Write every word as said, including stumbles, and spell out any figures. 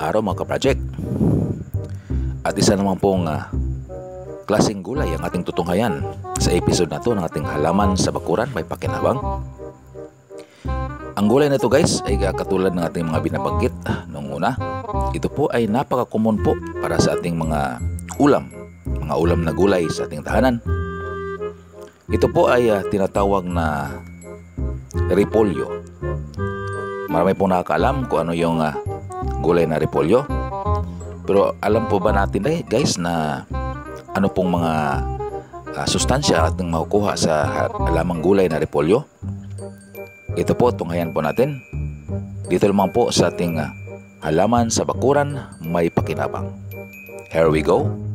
araw mga ka-project. At isa naman pong uh, klaseng gulay ang ating tutunghayan sa episode na to ng ating halaman sa bakuran may pakinabang. Ang gulay na to guys ay katulad ng ating mga binabanggit noong una. Ito po ay napaka-common po para sa ating mga ulam, mga ulam na gulay sa ating tahanan. Ito po ay uh, tinatawag na repolyo. Marami pong nakakaalam kung ano yung uh, gulay na repolyo. Pero alam po ba natin eh, guys na ano pong mga uh, sustansya ating makukuha sa halamang gulay na repolyo? Ito po, tunghayan po natin. Dito lamang po sa ating uh, halaman sa bakuran may pakinabang. Here we go.